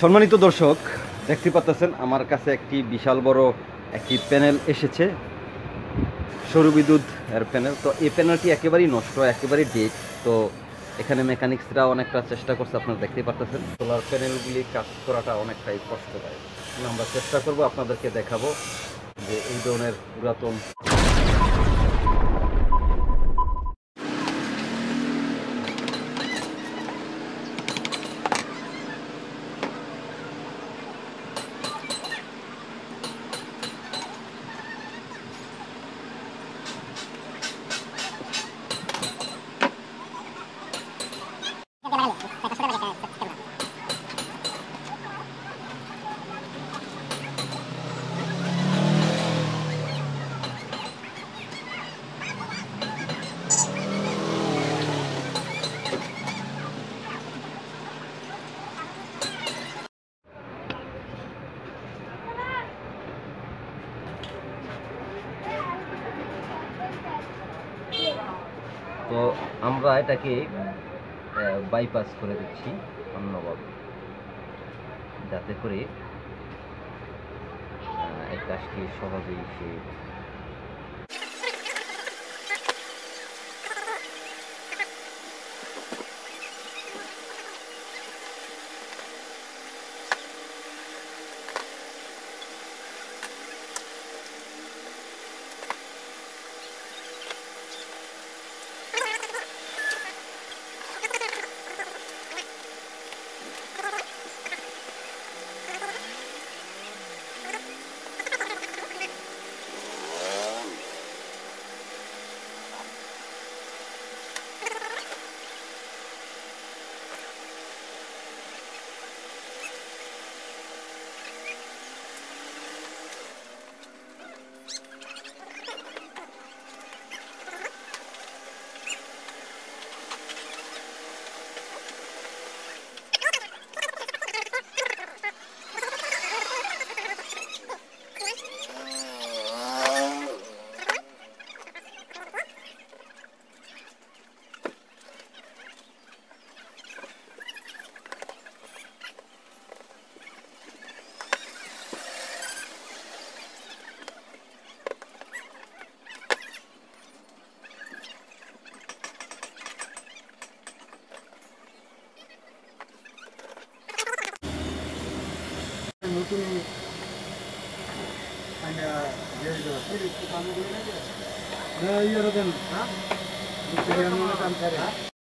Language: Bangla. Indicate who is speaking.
Speaker 1: সম্মানিত দর্শক, দেখতে পাচ্ছেন আমার কাছে একটি বিশাল বড় একটি প্যানেল এসেছে, সৌর বিদ্যুৎ এর প্যানেল। তো এই প্যানেলটি একেবারেই নষ্ট, একেবারেই ডেড। তো এখানে মেকানিক্সরা অনেকটা চেষ্টা করছে, আপনারা দেখতে পাচ্ছেন। সোলার প্যানেলগুলি কাজ করাটা অনেকটাই কষ্টদায়ক। আমরা চেষ্টা করব আপনাদেরকে দেখাবো যে এই ধরনের পুরাতন তো আমরা এটাকে বাইপাস করে দিচ্ছি অন্যভাবে, যাতে করে এই কাজটি সহজেই সে
Speaker 2: নতুন ইয়ে দেন, হ্যাঁ কাম করে।